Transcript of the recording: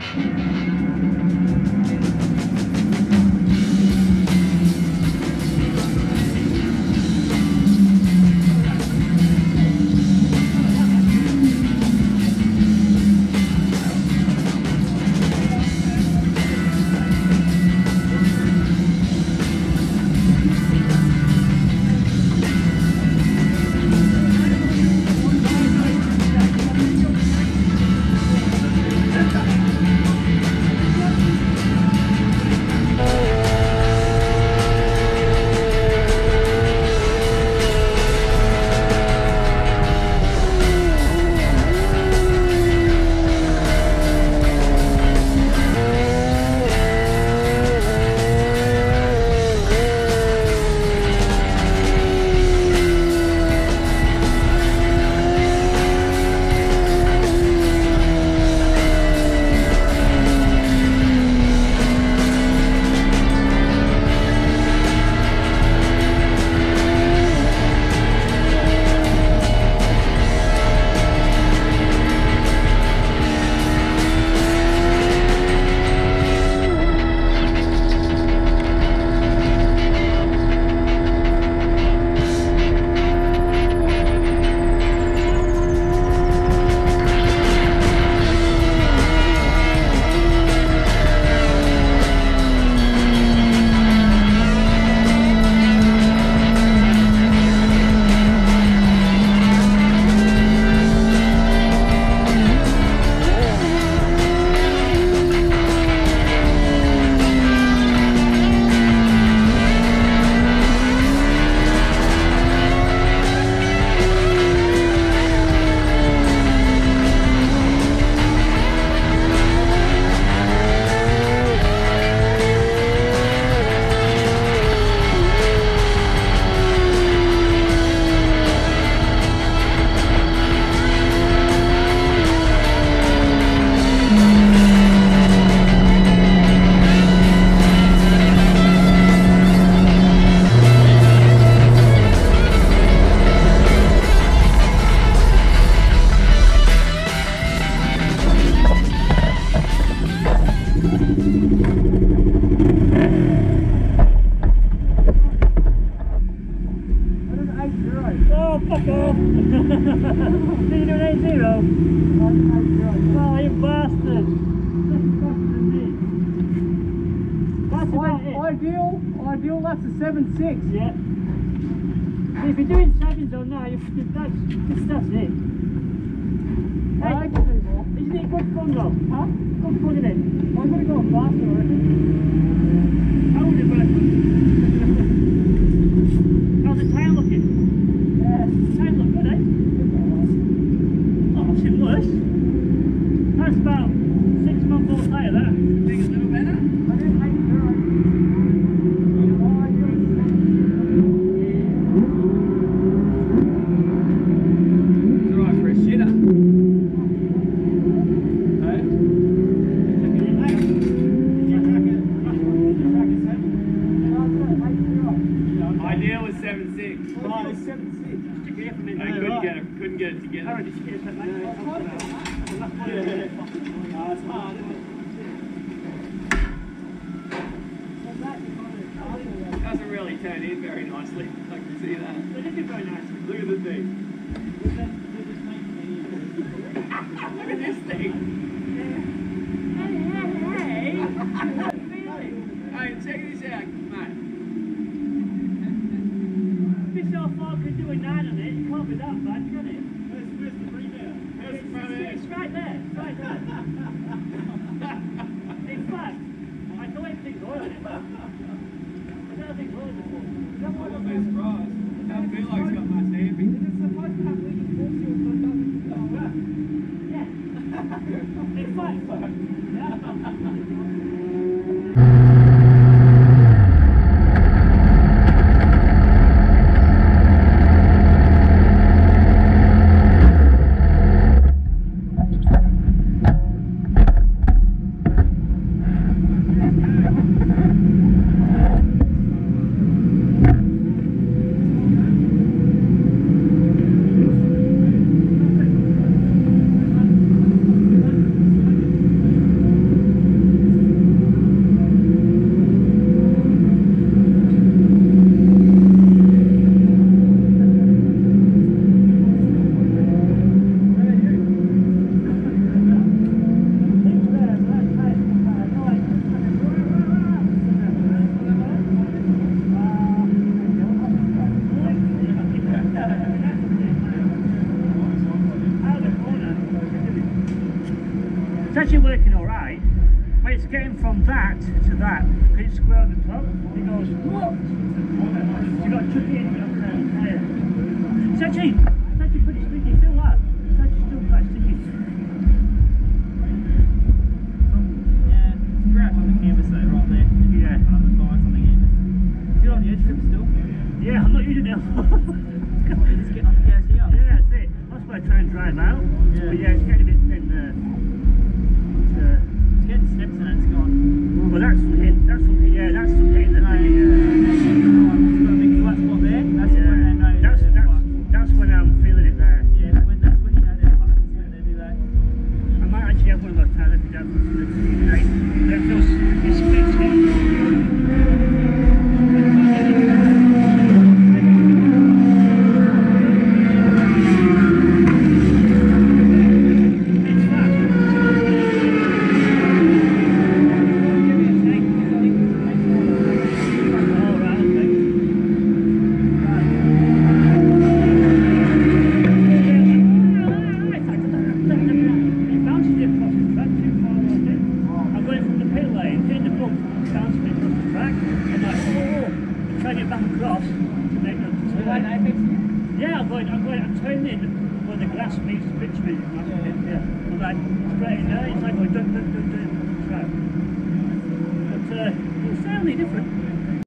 Ideal, that's a 7.6. Yeah. If you're doing sevens or no, that's it. Hey, I can do more. isn't it good fun though? Huh? Good fun, isn't it? I'm going to go faster, I reckon. How's it working? How's the tail looking? Yeah. The tail look good, eh? Oh, I've seen worse. That's about 6 months old tail, that. Think it's a little better? I didn't make it right. Couldn't get it together. Alright, just get it, mate. It's hard, isn't it? Doesn't really turn in very nicely. I can see that. It did very nicely. Look at the thing. Look at this thing. Hey, check this out, mate. This old fog can do a 9 on it. It can't be that bad, can it? Where's the rebound? Where's the front end? It's right there. It's right there. In fact, I don't even think oil in it. I don't think oil in it. I'm a bit surprised. I don't feel like it's got much damping. Is it supposed to have leaking force fuel so it doesn't go away? Yeah. In fact, getting from that to that, because it's square on the top, it goes, what? So you've got to chuck it in and higher. It's actually pretty sticky, feel that? It's actually still quite sticky. Yeah, scratch on the canvas though, right there. Yeah. On the sides on the canvas. Still on the edge strip still? Yeah, I'm not using it. Just getting off the gas here. Yeah, that's it. That's why I try and drive out. Yeah. But yeah, it's getting a bit thin there. It's getting steps in it, it's gone. Well, that's from hitting the thing, yeah. It's got a big flat spot there. That's when I know That's when I'm feeling it there. yeah, that's when you know they're fucking when they do that. I might actually have one of those tires if you don't it splits I'm turning where the grass meets the bitumen. Yeah. I'm like straight in there, it's like going dun dun dun dun track. But it's certainly different.